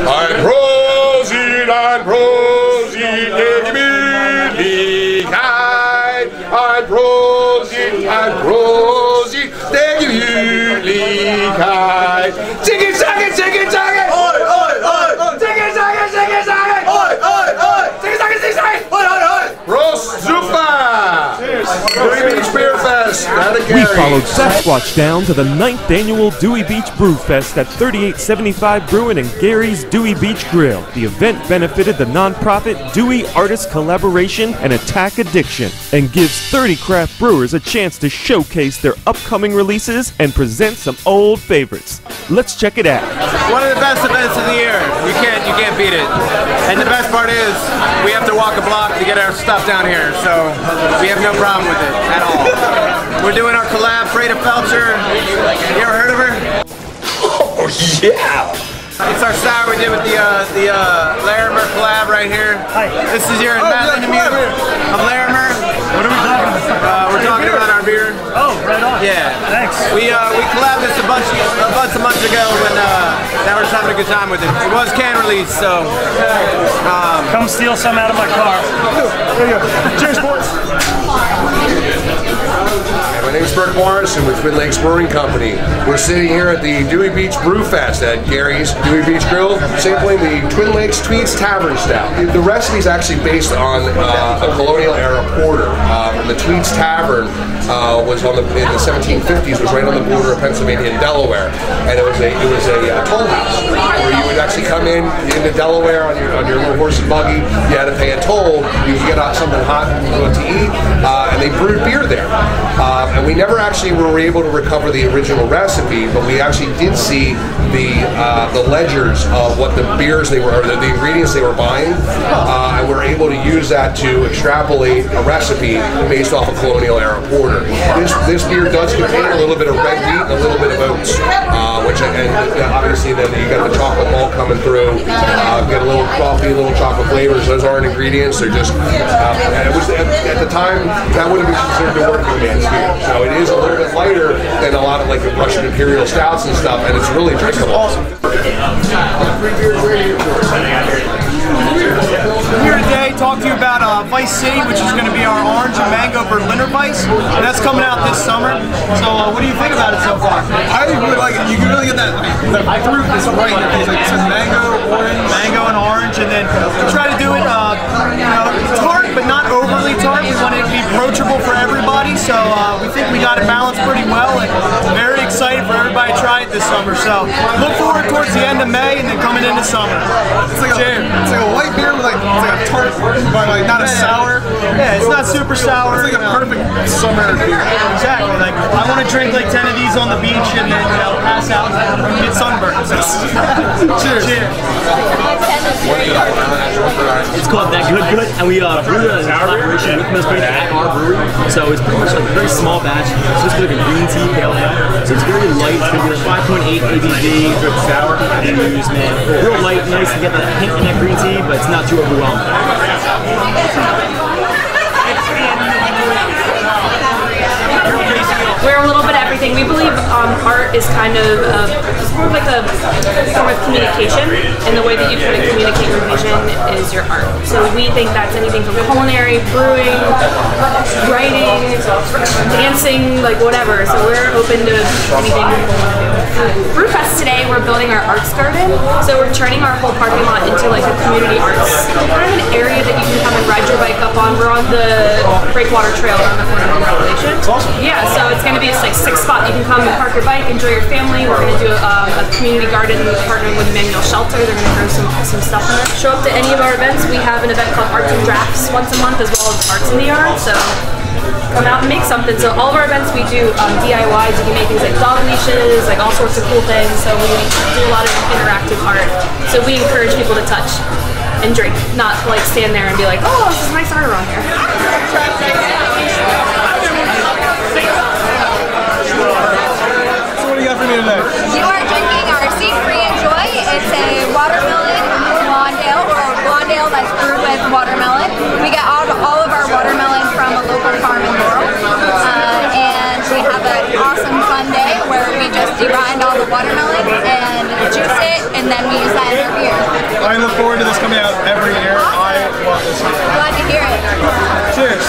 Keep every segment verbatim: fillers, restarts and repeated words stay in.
Ein Prosit, ein Prosit der Gemütlichkeit. Ein Prosit, ein Prosit der Gemütlichkeit. Zicke, zacke, zicke, zacke. Oi, oi, oi. Zicke, zacke, zicke, zacke. Oi, oi, oi. Zicke, zacke, zicke, zacke. Oi, oi, oi. Prost, super. Dewey Beach Beer Fest. We followed Sasquatch down to the ninth annual Dewey Beach Brew Fest at thirty-eight seventy-five Brewing and Gary's Dewey Beach Grill. The event benefited the nonprofit Dewey Artist Collaboration and Attack Addiction and gives thirty craft brewers a chance to showcase their upcoming releases and present some old favorites. Let's check it out. One of the best events of the year. You can't, you can't beat it. And the best part is we have to walk a block to get our stuff down here, so we have no problem with it at all. We're doing our collab, Freda Felcher. You ever heard of her? Oh, yeah. It's our sour we did with the uh, the uh, Larimer collab right here. Hi. This is your oh, Matt Lindemute of Larimer. What are we talking about? Uh, we're talking about our beer. Oh, right on. Yeah. Thanks. We uh, we collabed this a bunch a bunch of months ago when uh, that was having a good time with it. It was can release, so um, come steal some out of my car. There you go. Cheers, boys. My name is Bert Morrison with Twin Lakes Brewing Company. We're sitting here at the Dewey Beach Brew Fest at Gary's Dewey Beach Grill, sampling the Twin Lakes Tweeds Tavern Stout. The recipe is actually based on uh, a colonial era porter. Um, the Tweeds Tavern uh, was on the in the seventeen fifties, was right on the border of Pennsylvania and Delaware, and it was a it was a uh, toll house where you would actually come in into Delaware on your on your little horse and buggy. You had to pay a toll. You could get out something hot to eat, uh, and they brewed beer there. Uh, and we never actually were able to recover the original recipe, but we actually did see the uh, the ledgers of what the beers they were, or the, the ingredients they were buying, uh, and we're able to use that to extrapolate a recipe based off a colonial era porter. This this beer does contain a little bit of red wheat and a little bit of oats, uh, which and obviously then you got the chocolate malt coming through. Uh, get a little coffee, a little chocolate flavors. Those aren't ingredients; they're just. Uh, and it was at, at the time that would have been considered a working man's beer. So it is a little bit lighter than a lot of like the Russian Imperial stouts and stuff, and it's really drinkable. Awesome. Here today, talk to you about uh, Vice City, which is going to be our orange and mango Berliner Weiss, and that's coming out this summer. So, uh, what do you think about it so far? I really like it. You can really get that, that fruit that's right there. It's like it says mango, orange, mango and orange, and then we try to do it, uh, you know, tart but not overly tart. We want it to be approachable for everybody, so uh, we think we got it balanced pretty well, and very excited for everybody to try it this summer. So, look forward towards the end of May and then coming into summer. It's like a, it's like a white beer with like it's like a tart, but like not a sour. Yeah, it's not super sour. It's like a perfect summer beer. Exactly. Like I want to drink like ten of these on the beach and then you know pass out and get sunburned. So. Cheers. Cheers. It's called That Good Good, and we uh, brewed it in collaboration with Miss Brady at our brewery. So it's pretty much like a very small batch. It's just like a green tea pale ale. So it's very light. It's gonna be like five point eight A B V. Good sour. And use, man. Real light, nice to get that hint in that green tea, but it's not too overwhelming. We're a little bit of everything. We believe um, art is kind of uh, it's more of like a form of communication, and the way that you try to communicate your vision is your art. So we think that's anything from culinary, brewing, writing, dancing, like whatever. So we're open to anything we want to do. Brewfest today, we're building our arts garden. So we're turning our whole parking lot into like a community arts kind of an area that you can come and ride your bike up on. We're on the Breakwater Trail around the corner from Revelation. Yeah, so it's going to be this like six spot. You can come and park your bike, enjoy your family. We're going to do a, um, a community garden partnering with Emmanuel Shelter. They're going to grow some some stuff in there. Show up to any of our events. We have an event called Arts and Drafts once a month, as well as Arts in the Yard. So come out and make something. So all of our events we do um, D I Ys. You can make things like dog leashes, like all sorts of cool things. So we do a lot of interactive art. So we encourage people to touch and drink, not like stand there and be like, oh, this is nice art around here. So what do you got for me today? You are drinking our Seed Free Enjoy. It's a watermelon blonde ale, or a blonde ale that's brewed with watermelon. We get all, all of our watermelon from a local farm in Laurel. Uh, and we have an awesome fun day where we just derind all the watermelon and juice it, and then we use that in our beer. Glad to hear it. Cheers.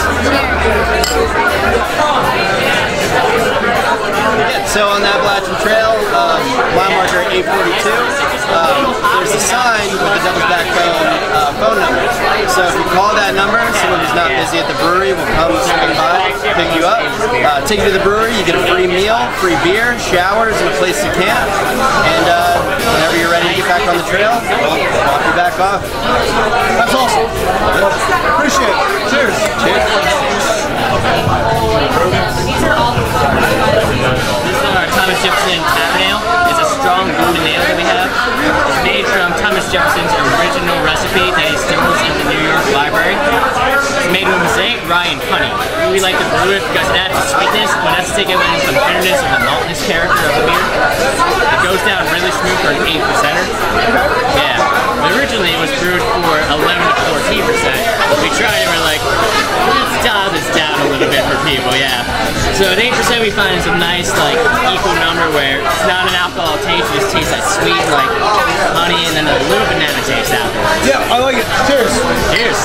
Yeah, so on the Appalachian Trail, um, mile marker eight forty-two, um, there's a sign with the Devil's Backbone uh, phone number. So if you call that number, someone who's not busy at the brewery will come swing by, pick you up, uh, take you to the brewery, you get a free meal, free beer, showers, and a place to camp. And uh, whenever you're ready to get back on the trail, we'll walk you back off. That's awesome. Appreciate it. Cheers. Cheers. These are all This is our Thomas Jefferson Tavern Ale. It's a strong golden ale that we have. It's made from Thomas Jefferson's original recipe that he steals in the New York Library. It's made with mosaic, rye, and honey. We like to brew it because it adds a sweetness, but that's to take away some bitterness of the maltiness character of the beer. It goes down really smooth for an eight percenter. Yeah. But originally it was brewed for eleven to fourteen percent. We tried it and we're like, let's dial this down a little bit for people, yeah. So at eight percent we find is a nice, like, equal number where it's not an alcohol taste, it just tastes like sweet, like honey, and then a little banana taste afterwards. Yeah, I like it. Cheers. Cheers.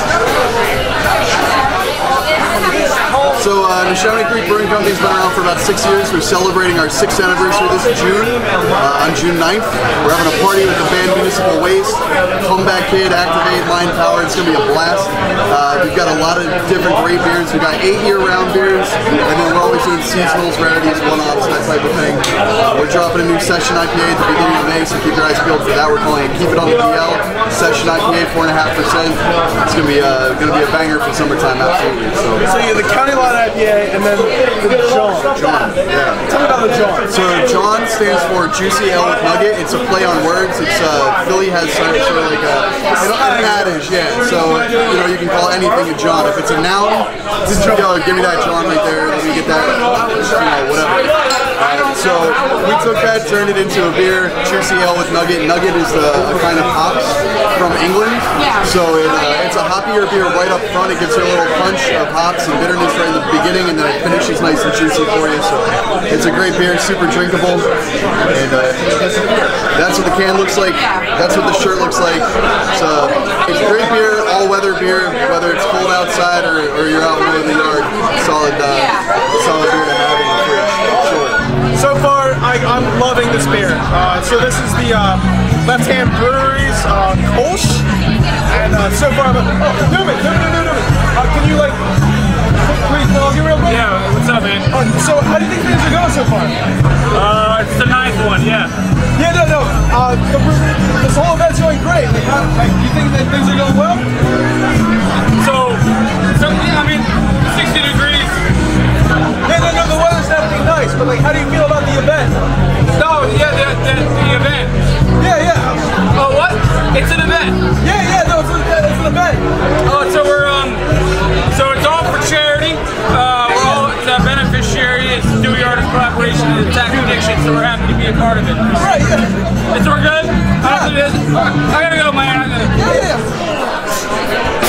So uh, Neshonoe Creek Brewing Company's been around for about six years. We're celebrating our sixth anniversary this June, uh, on June ninth. We're having a party with the band Municipal Waste, Comeback Kid, Activate, Line Power. It's going to be a blast. Uh, we've got a lot of different great beers. We've got eight year-round beers, and then we're always doing seasonals, rarities, one-offs, that type of thing. Uh, we're dropping a new Session I P A at the beginning of May, so keep your eyes peeled for that. We're calling it Keep It On The D L. Session I P A, four point five percent. It's going to be uh, going to be a banger for summertime, absolutely. So, So you have the County Line I P A and then the John. John, yeah. Tell me about the John. So John stands for Juicy Ale with Nugget. It's a play on words. It's uh, Philly has sort of, sort of like a an adage, yeah. So you know you can call anything a John. If it's a noun, just yo, give me that John right there. Let me get that, you know, whatever. Uh, so we took that, turned it into a beer, Juicy Ale with Nugget. Nugget is a, a kind of hops from England. Yeah. So it, uh, it's a hoppier beer right up front. It gives you a little punch of hops and bitterness right in the beginning, and then it finishes nice and juicy for you. So it's a great beer, super drinkable, and uh, that's what the can looks like. That's what the shirt looks like. So it's a great beer, all-weather beer, whether it's cold outside or, or you're out in the yard. Solid, uh, solid beer to have in the fridge. Sure. So far, I, I'm loving this beer. Uh, so this is the uh, Left Hand Brewery's uh, Kolsch, and uh, so far, I'm, oh, Newman, Newman, Newman, Newman. Uh, can you like, please vlog you real quick? Yeah, what's up, man? Uh, so how do you think things are going so far? Uh, it's the ninth one, yeah. Yeah, no, no. Uh, the, this whole event's going great. Like, how, like, you think that things are going well? So, so yeah, I mean, sixty degrees. Yeah, no, no, the weather's definitely nice, but like, how do you feel about the event? No, yeah, the, the, the event. Yeah, yeah. Oh, what? It's an event. Yeah, yeah, no, it's, a, it's an event. Oh, so we're, um, so it's all for charity. Uh, we're all, it's a beneficiary. It's a Dewey Artist collaboration and attack addiction, so we're happy to be a part of it. Right, yeah. It's we're good? Yeah. It is? I gotta go, man. I gotta... Yeah, yeah.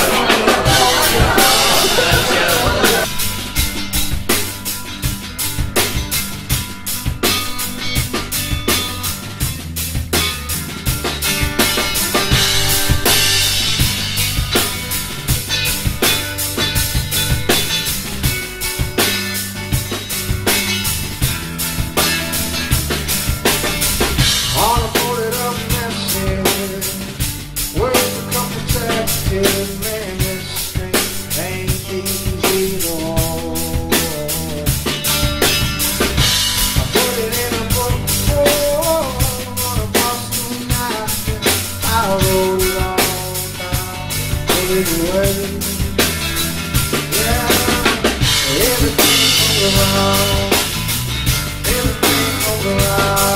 Everything around, everything around.